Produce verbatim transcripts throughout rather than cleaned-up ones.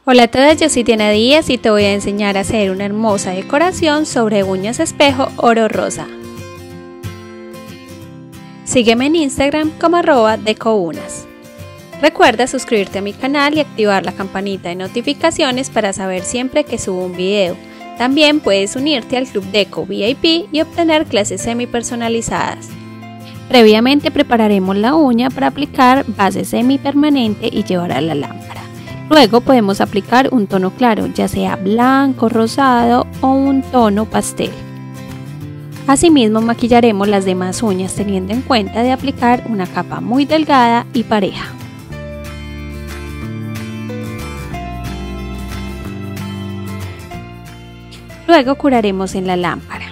Hola a todas, yo soy Diana Díaz y te voy a enseñar a hacer una hermosa decoración sobre uñas espejo oro rosa. Sígueme en Instagram como arroba decounas. Recuerda suscribirte a mi canal y activar la campanita de notificaciones para saber siempre que subo un video. También puedes unirte al Club Deco V I P y obtener clases semi personalizadas. Previamente prepararemos la uña para aplicar base semipermanente y llevar a la lámpara. Luego podemos aplicar un tono claro, ya sea blanco, rosado o un tono pastel. Asimismo maquillaremos las demás uñas teniendo en cuenta de aplicar una capa muy delgada y pareja. Luego curaremos en la lámpara.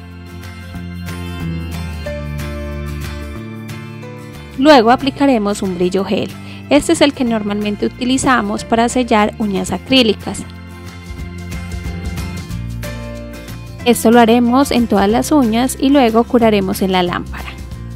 Luego aplicaremos un brillo gel. Este es el que normalmente utilizamos para sellar uñas acrílicas. Esto lo haremos en todas las uñas y luego curaremos en la lámpara.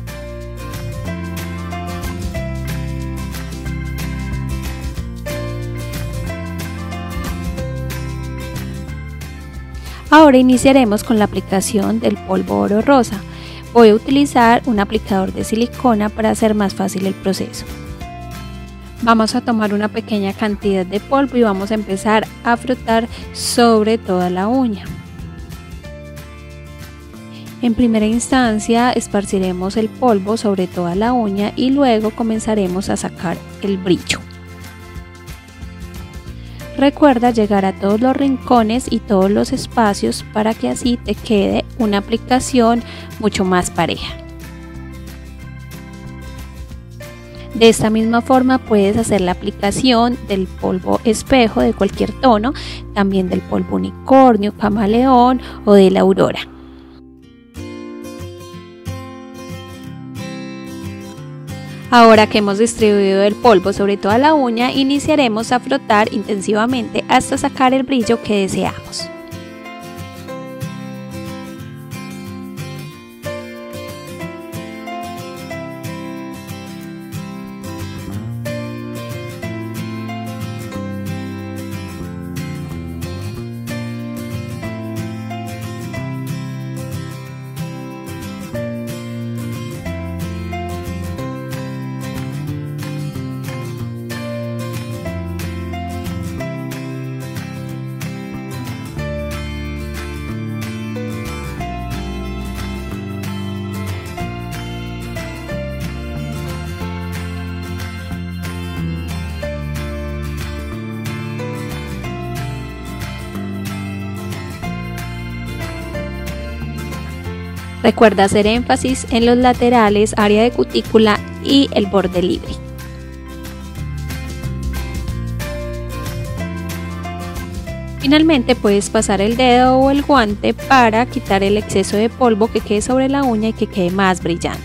Ahora iniciaremos con la aplicación del polvo oro rosa. Voy a utilizar un aplicador de silicona para hacer más fácil el proceso. Vamos a tomar una pequeña cantidad de polvo y vamos a empezar a frotar sobre toda la uña. En primera instancia esparciremos el polvo sobre toda la uña y luego comenzaremos a sacar el brillo. Recuerda llegar a todos los rincones y todos los espacios para que así te quede una aplicación mucho más pareja. De esta misma forma puedes hacer la aplicación del polvo espejo de cualquier tono, también del polvo unicornio, camaleón o de la aurora. Ahora que hemos distribuido el polvo sobre toda la uña, iniciaremos a frotar intensivamente hasta sacar el brillo que deseamos. Recuerda hacer énfasis en los laterales, área de cutícula y el borde libre. Finalmente puedes pasar el dedo o el guante para quitar el exceso de polvo que quede sobre la uña y que quede más brillante.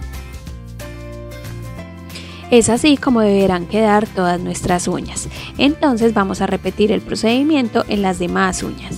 Es así como deberán quedar todas nuestras uñas. Entonces vamos a repetir el procedimiento en las demás uñas.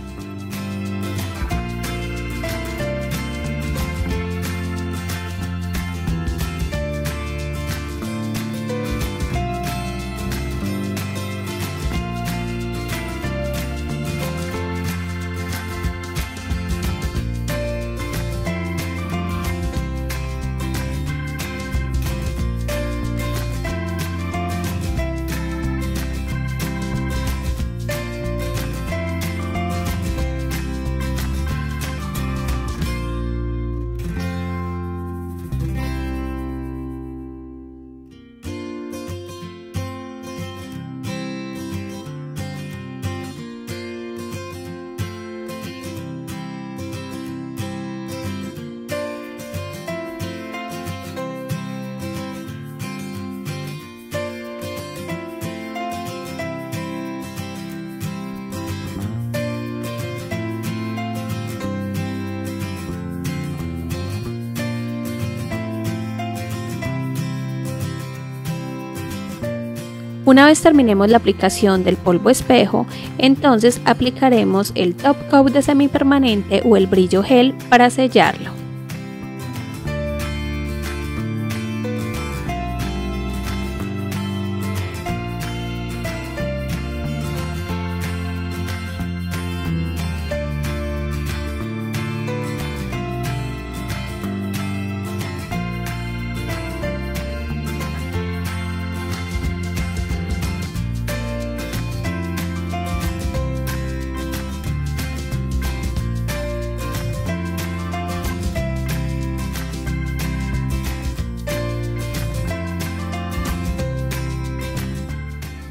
Una vez terminemos la aplicación del polvo espejo, entonces aplicaremos el top coat de semipermanente o el brillo gel para sellarlo.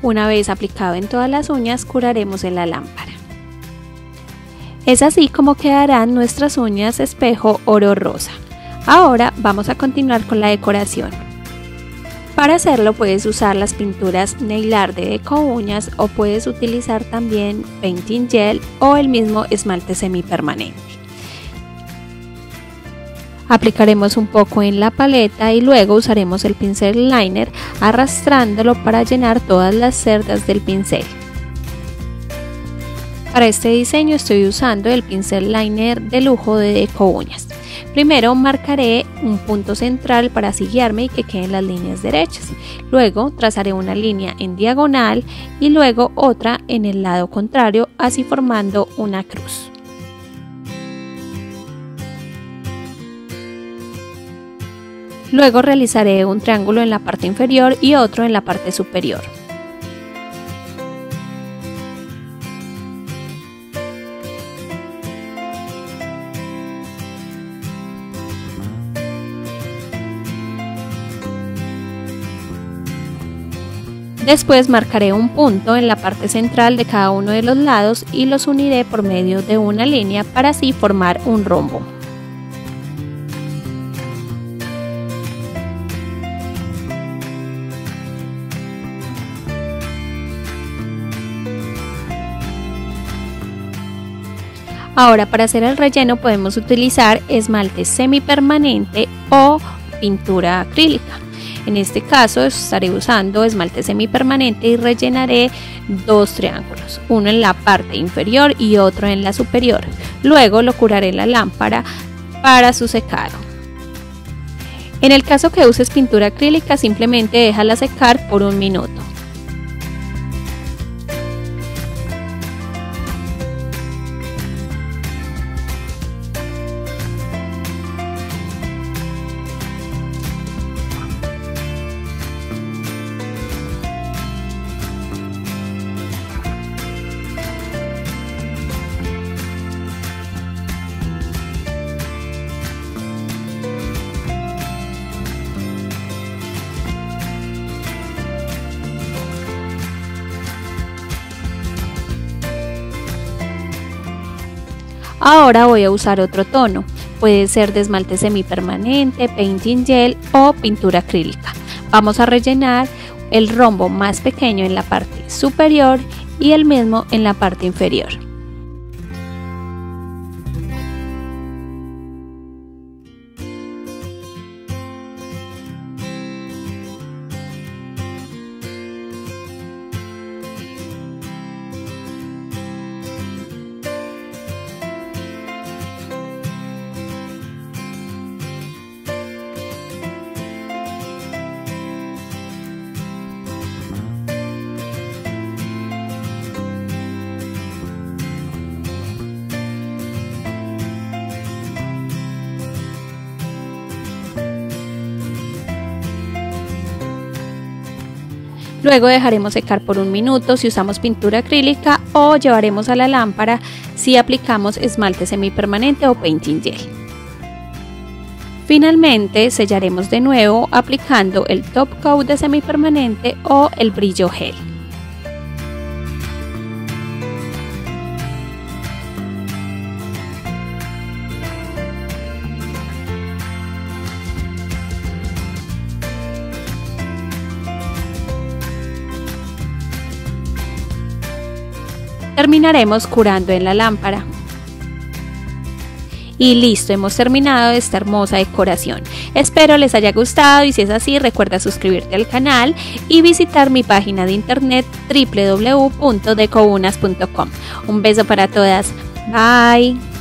Una vez aplicado en todas las uñas, curaremos en la lámpara. Es así como quedarán nuestras uñas espejo oro rosa. Ahora vamos a continuar con la decoración. Para hacerlo puedes usar las pinturas nail art de Deco Uñas o puedes utilizar también painting gel o el mismo esmalte semipermanente. Aplicaremos un poco en la paleta y luego usaremos el pincel liner arrastrándolo para llenar todas las cerdas del pincel. Para este diseño estoy usando el pincel liner de lujo de Deco Uñas. Primero marcaré un punto central para así guiarme y que queden las líneas derechas. Luego trazaré una línea en diagonal y luego otra en el lado contrario, así formando una cruz. Luego realizaré un triángulo en la parte inferior y otro en la parte superior. Después marcaré un punto en la parte central de cada uno de los lados y los uniré por medio de una línea para así formar un rombo. Ahora, para hacer el relleno podemos utilizar esmalte semipermanente o pintura acrílica. En este caso estaré usando esmalte semipermanente y rellenaré dos triángulos, uno en la parte inferior y otro en la superior. Luego lo curaré en la lámpara para su secado. En el caso que uses pintura acrílica, simplemente déjala secar por un minuto. Ahora voy a usar otro tono, puede ser de esmalte semipermanente, painting gel o pintura acrílica. Vamos a rellenar el rombo más pequeño en la parte superior y el mismo en la parte inferior. Luego dejaremos secar por un minuto si usamos pintura acrílica o llevaremos a la lámpara si aplicamos esmalte semipermanente o painting gel. Finalmente sellaremos de nuevo aplicando el top coat de semipermanente o el brillo gel. Terminaremos curando en la lámpara. Y listo, hemos terminado esta hermosa decoración. Espero les haya gustado y si es así recuerda suscribirte al canal y visitar mi página de internet w w w punto deco unas punto com. Un beso para todas. Bye.